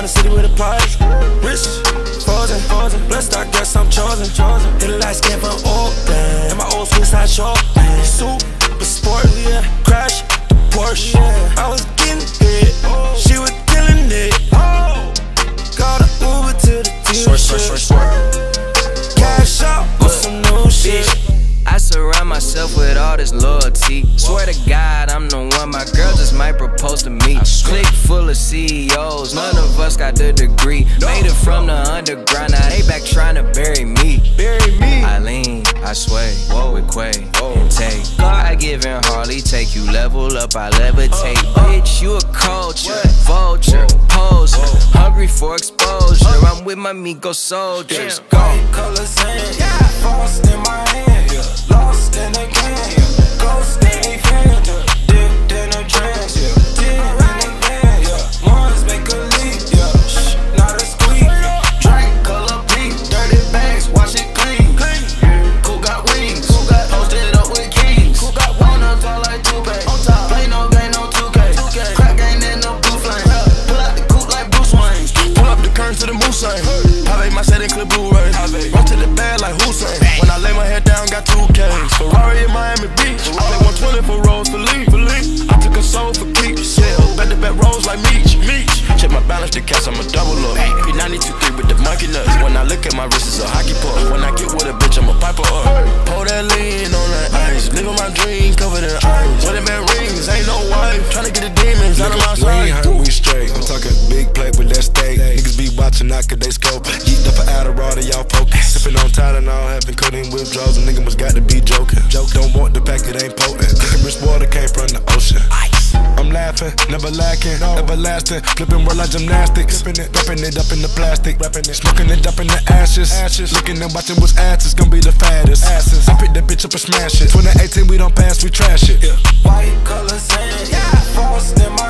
city with a party. Rich, frozen, blessed, I guess I'm chosen. Hit a light skin from Oakland, and my old school side short. Super sport, yeah. Crash the Porsche, yeah. I was getting hit, she was killing it. Called an Uber to the dealership. Cash out with some new shit. I surround myself with all this loyalty. Swear to God, I'm the one my girl just might propose to me. Clique full of CEOs, none of us got the degree. Made it from the underground, now they back trying to bury me. I lean, I sway, with Quay and Tay. I give in Harley, take you level up, I levitate. Bitch, you a culture, vulture, poser, hungry for exposure. I'm with my Migos soldiers. Go. Colors in, frost in my hand, lost in the game, ghost in a fan, dipped in a trance, dip in a van, ones make a leap, shh, not a squeak. Drink color pink, dirty bags, wash it clean. Cool got wings, posted up with kings. On up tall like 2K, play no game, no 2K. Crack game in the blue flame, pull out the coupe like Bruce Wayne. Pull up the curtain to the Moussain, Have my setting clip Blu-ray. Run to the bed like Hussein. When I lay my head down, got 2Ks. Ferrari in Miami Beach. I pay 120 for Rose for Lee. I took a soul for keeps. Yeah, bet the bet rolls like Meech. Check my balance, the cash, I'm a double up. P92-3 with the monkey nuts. When I look at my wrist, it's a hockey puck. When I get with a bitch, I'm a piper up. Pour that lean on that ice. Living my dream, covered in ice. Wedding band rings, ain't no wife. Tryna get the demons out of my sight. We straight. I'm talking big plate with that steak. Niggas be watching, out 'cause they scope. Yeet up an Adderall to y'all focus. Sipping on Tylenol, having codeine withdrawals. A nigga must got to be joking. Don't want the pack, it ain't potent. Drinking rich water came from the ocean. I'm laughing, never lacking, everlasting. Flipping world like gymnastics. Wrapping it up in the plastic. Smoking it up in the ashes. Looking and watching what's ass is gonna be the fattest. I pick that bitch up and smash it. 2018, we don't pass, we trash it. White colors in, frost in my